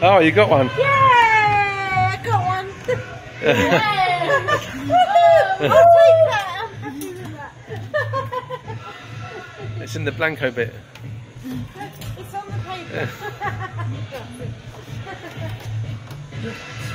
Oh, you got one. Yeah, I got one. Yeah. I'll take that. I'm happy with that. It's in the Blanco bit. It's on the paper.